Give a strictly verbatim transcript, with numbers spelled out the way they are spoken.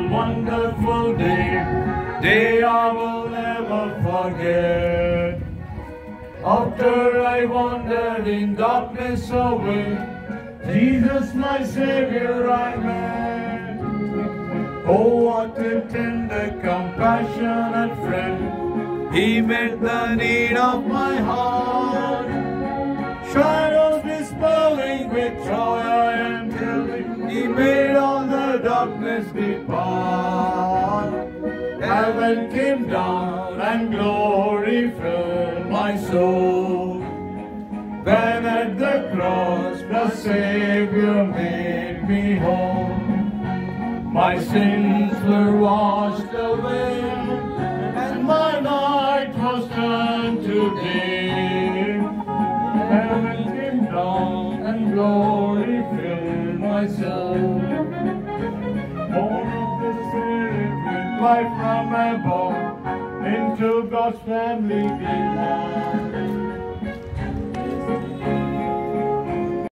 wonderful day, day I will never forget. After I wandered in darkness away, Jesus my Savior I met. Oh, what a tender, compassionate friend, He met the need of my heart. Shadows dispelling with joy I am telling, He made all the darkness depart. Heaven came down and glory filled my soul. Then at the cross the Savior made me whole. My sins were washed away, and my night was turned to day. Heaven came down and glory filled my soul. Born of the Spirit with life from above, into God's family belong.